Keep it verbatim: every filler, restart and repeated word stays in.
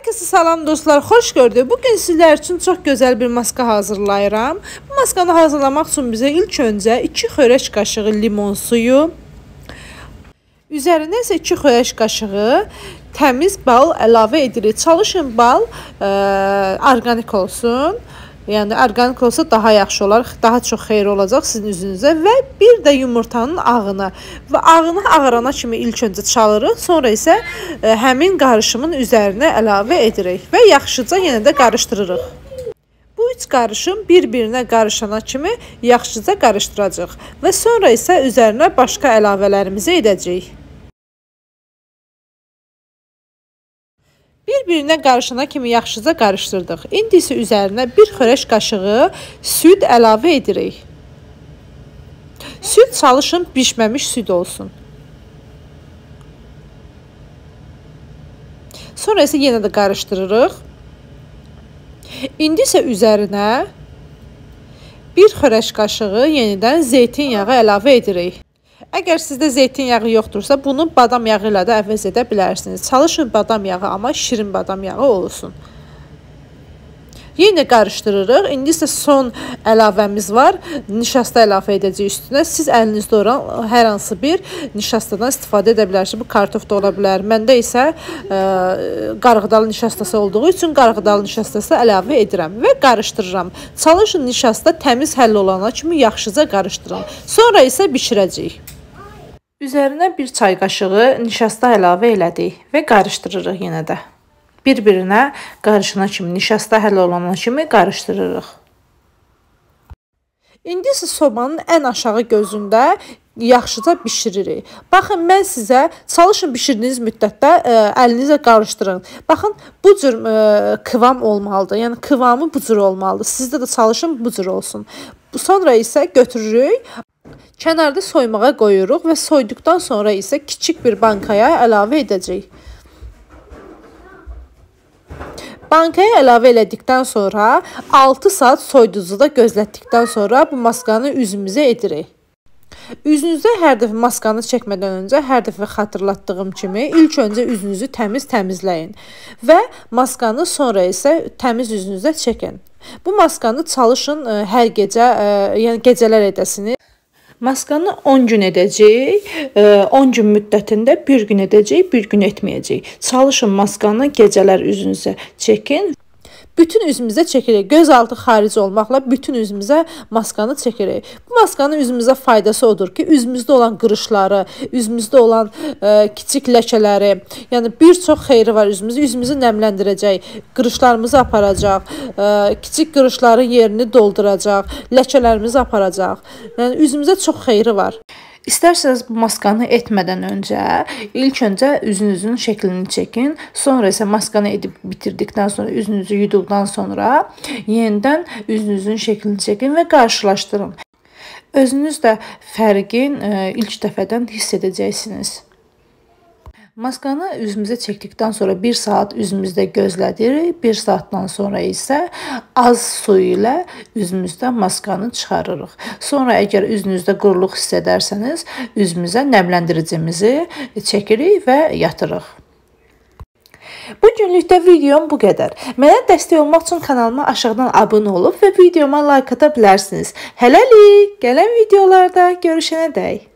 Hər kəsə salam dostlar, xoş gördük. Bugün sizlər üçün çox gözəl bir maska hazırlayıram. Bu maskanı hazırlamaq üçün bizə ilk öncə iki xörək qaşığı limon suyu, üzərinə isə iki xörək qaşığı təmiz bal əlavə edirik. Çalışın bal ə, orqanik olsun. Yəni orqanik olsa daha yaxşı olar, daha çox xeyir olacaq sizin üzünüzə və bir də yumurtanın ağını və ağını ağarana kimi ilk öncə çalırıq, sonra isə ə, həmin qarışımın üzərinə əlavə edirik və yaxşıca yenə də qarışdırırıq. Bu üç qarışım bir-birinə qarışana kimi yaxşıca qarışdıracağıq və sonra isə üzərinə başqa əlavələrimizi edəcəyik. Bir-birinə qarışana kimi yaxşıca qarışdırdıq. İndi isə üzərinə bir xörək qaşığı süd əlavə edirik. Süd çalışın bişməmiş süd olsun. Sonra isə yenə də qarışdırırıq. İndi isə üzərinə bir xörək qaşığı yenidən zeytin yağı əlavə edirik. Əgər sizdə zeytin yağı yoxdursa, bunu badam yağı ilə də əvəz edə bilərsiniz. Çalışın badam yağı, amma şirin badam yağı olsun. Yenə qarışdırırıq. İndi isə son əlavəmiz var. Nişasta əlavə edəcəyik üstünə. Siz əlinizdə olan hər hansı bir nişastadan istifadə edə bilərsiniz. Bu kartof da ola bilər. Məndə isə ə, qarğıdalı nişastası olduğu üçün qarğıdalı nişastası əlavə edirəm və qarışdırıram. Çalışın nişasta təmiz həll olana kimi yaxşıca qarışdırın. Sonra isə bişirəcəyik. Üzərinə bir çay qaşığı nişasta əlavə elədik və qarışdırırıq yenə də. Bir-birinə qarışana kimi, nişasta həll olana kimi qarışdırırıq. İndi isə sobanın ən aşağı gözündə yaxşıca bişiririk. Baxın, mən sizə çalışın bişirdiyiniz müddətdə ə, əlinizlə qarışdırın. Baxın, bu cür ə, kıvam olmalıdır. Yəni kıvamı bu cür olmalıdır. Sizdə də çalışın bu cür olsun. Sonra isə götürürük. Kənarda soymağa qoyuruq və soyduqdan sonra isə kiçik bir bankaya əlavə edəcəyik. Bankaya əlavə elədikdən sonra altı saat soyuducuda gözlətdikdən sonra bu maskanı üzümüzə edirik. Üzünüzə hər dəfə maskanı çəkmədən öncə hər dəfə xatırlatdığım kimi ilk öncə üzünüzü təmiz təmizləyin və maskanı sonra isə təmiz üzünüzə çəkin. Bu maskanı çalışın hər gecə, yəni gecələr edəsiniz. Maskanı on gün edəcəyik, on gün müddətində bir gün edəcəyik, bir gün etməyəcəyik. Çalışın maskanı gecələr üzünüzə çəkin. Bütün üzümüzə çəkirik. Göz altı xaric olmaqla bütün üzümüzə maskanı çəkirik. Bu maskanın üzümüzə faydası odur ki, üzümüzdə olan qırışları, üzümüzdə olan ə, kiçik ləkələri, yəni bir çox xeyri var üzümüzü. Üzümüzü nəmləndirəcək, qırışlarımızı aparacaq, ə, kiçik qırışların yerini dolduracaq, ləkələrimizi aparacaq. Yəni üzümüzə çox xeyri var. İstərsəniz bu maskanı etmədən öncə ilk öncə üzünüzün şəklini çəkin. Sonra isə maskanı edib bitirdikdən sonra üzünüzü yuduqdan sonra yenidən üzünüzün şəklini çəkin və qarşılaşdırın. Özünüz də fərqin ilk dəfədən hiss edəcəksiniz. Maskanı üzümüzə çəkdikdən sonra bir saat üzümüzdə gözlədirik. Bir saatdan sonra isə az su ilə üzümüzdən maskanı çıxarırıq. Sonra əgər üzünüzdə quruluq hiss edərsəniz, üzümüzə nəmləndiricimizi çəkirik və yatırıq. Bu günlükdə videom bu qədər. Mənə dəstək olmaq üçün kanalıma aşağıdan abunə olub və videoma like ata bilərsiniz. Hələlik, gələn videolarda görüşənədək.